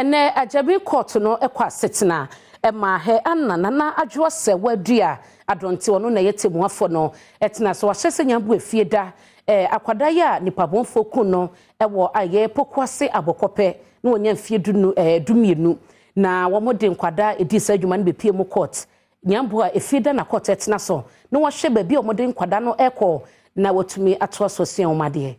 ene ajabi court no ekwa setena ema he anna nana adwo se wadua adonte ono na yetemu afo no etena so wahyese nyambu efieda akwada ya nipabonfo ku no ewo aye pokwase abokope na wonya mfiedu no dumienu na womode nkwada edisa adwuma no bepie mu court nyambu a efieda na court etena so na wahye baabi omode nkwada no ekọ na wotumi ato asosia omade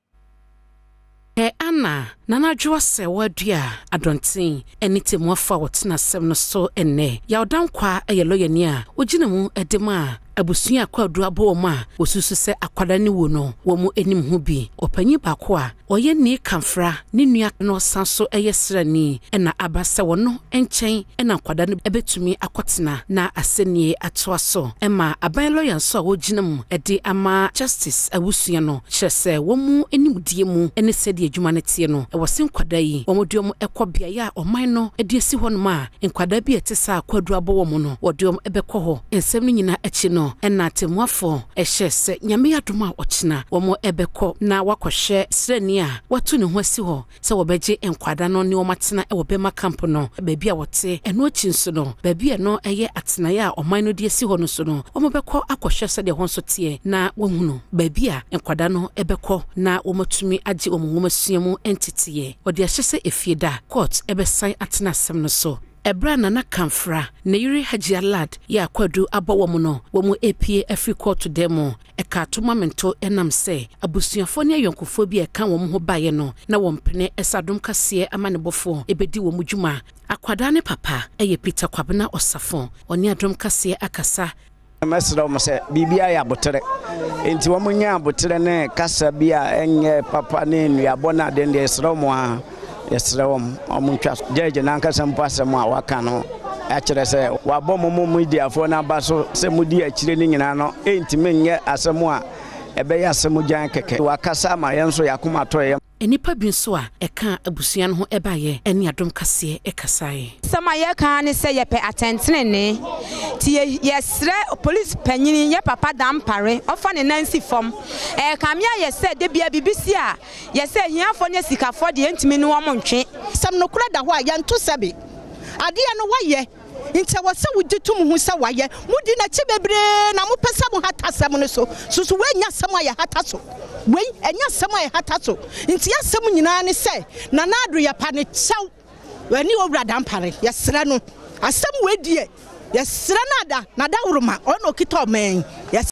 Anna nana adwo se wadua adonten enitemu afa wotena sem no so enne ya odankwa eyelɔyani a ogina mu edema abusua akwadu abo ma osusu se akwada ni wo no wo mu enim ho bi opanyi baako a oye ni kamfra ni nua no sanso eyesrani ena abase wono enchen ena akwada no ebetumi akotena na asenie atoaso ema aban lawyer so a wogina mu ede ama justice abusua no kyerese wo mu enimdie mu ene sedi adwuma ne tie no ewose nkwada yi wo modom ekobia ya oman no ede esi ho no ma nkwada bi etesa akwadu abo wo mu no wodom ebekɔ ho ensem no nyina echi no ena temuafo ehyese nyame adoma ochina womo ebekɔ na wakohwe srani a watu ne ho asi ho se wobeje enkwada no ne womatena e wobema camp no baabi a wote eno achi nso no baabi no eye atena ya oman no de asi ho no so no womo bekɔ akohwe se de ho nso tie na wohunu baabi a enkwada no ebekɔ na womatumi age omumasuamu entity wode ahyese efieda court ebesan atena asem no so Ebra nana kamfra na yiri Haji lad ya kwadu abawo mu no wo mu epie afri court demo eka to momento enam se abusuafo ne yonkofo bi eka wo mu ho baye no na wo mpene esadom kase amanebofo ebedi wo mu dwuma akwada ne papa eye Peter Kwabena Osafo oni adom kase akasa mesra mo se bibia ya botere enti wo munya botere ne kasa bia enye papa ne nuabo na de esra mo a yesrewom omuntwa jeje nanka sampase mo awaka no akire se wabɔ mo media fo na baso se mudi akire ni nyina no entime nye asemo a ebe ya asemo jan keke wakasa ma yenso yakoma toye enipa bi nso a eka abusua no ho ebaye eni adom kase ekasae sama ye kan ne se ye pe atentene ne ti yesre police panyini ye papa dampare ofa ne nansi fom kamia ye se de bia bibisi a ye se hiafo ne sikafo de entimi ne wo montwe sam no kura da ho a ye nto sebe ade ya no waye ntia wose wuditum hu se waye mudi na chi bebre na mo pesa mo hatasem no so susu we nya sam aye hataso we enya sam aye hataso ntia sam nyina ne se na na ado ya pa ne chew wani owura dampare yesra no asam we die yesra na da wuruma ono kita omen